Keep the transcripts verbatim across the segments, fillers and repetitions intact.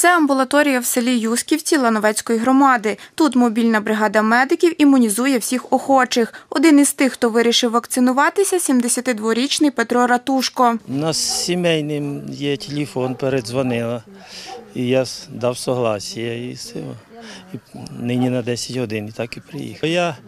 Це амбулаторія в селі Юсківці Лановецької громади. Тут мобільна бригада медиків імунізує всіх охочих. Один із тих, хто вирішив вакцинуватися – сімдесятидворічний Петро Ратушко. У нас сімейним є телефон, передзвонила, і я дав согласія. І все. І нині на десять годин, і так і приїхав. Я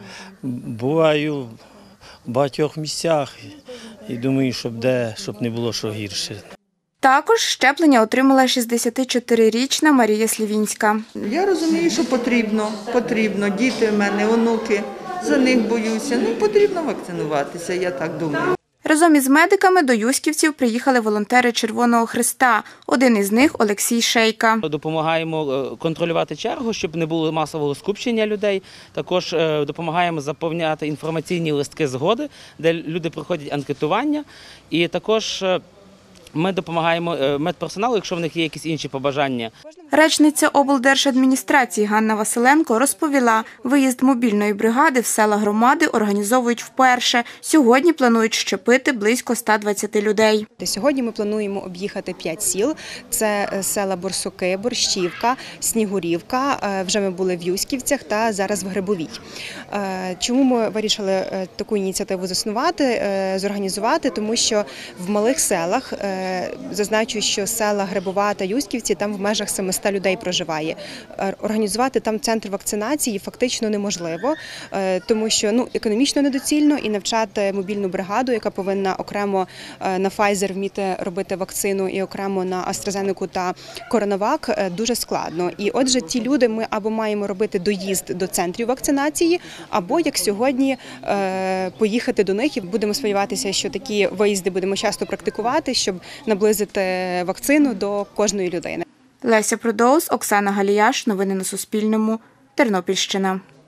буваю в багатьох місцях і думаю, щоб, де, щоб не було що гірше. Також щеплення отримала шістдесятичотирирічна Марія Слівінська. Я розумію, що потрібно, потрібно. Діти в мене, онуки, за них боюся. Ну, потрібно вакцинуватися, я так думаю. Разом із медиками до Юсківців приїхали волонтери Червоного Хреста. Один із них – Олексій Шейка. Допомагаємо контролювати чергу, щоб не було масового скупчення людей. Також допомагаємо заповняти інформаційні листки згоди, де люди проходять анкетування. І також ми допомагаємо медперсоналу, якщо в них є якісь інші побажання. Речниця облдержадміністрації Ганна Василенко розповіла, виїзд мобільної бригади в села громади організовують вперше. Сьогодні планують щепити близько ста двадцяти людей. Сьогодні ми плануємо об'їхати п'ять сіл. Це села Борсуки, Борщівка, Снігурівка. Вже ми були в Юсківцях та зараз в Грибовій. Чому ми вирішили таку ініціативу заснувати, зорганізувати? Тому що в малих селах, зазначу, що села Грибова та Юсківці, там в межах семисот людей проживає. Організувати там центр вакцинації фактично неможливо, тому що ну, економічно недоцільно і навчати мобільну бригаду, яка повинна окремо на Pfizer вміти робити вакцину і окремо на AstraZeneca та CoronaVac, дуже складно. І отже, ті люди ми або маємо робити доїзд до центрів вакцинації, або, як сьогодні, поїхати до них. І будемо сподіватися, що такі виїзди будемо часто практикувати, щоб наблизити вакцину до кожної людини. Леся Продоус, Оксана Галіяш. Новини на Суспільному. Тернопільщина.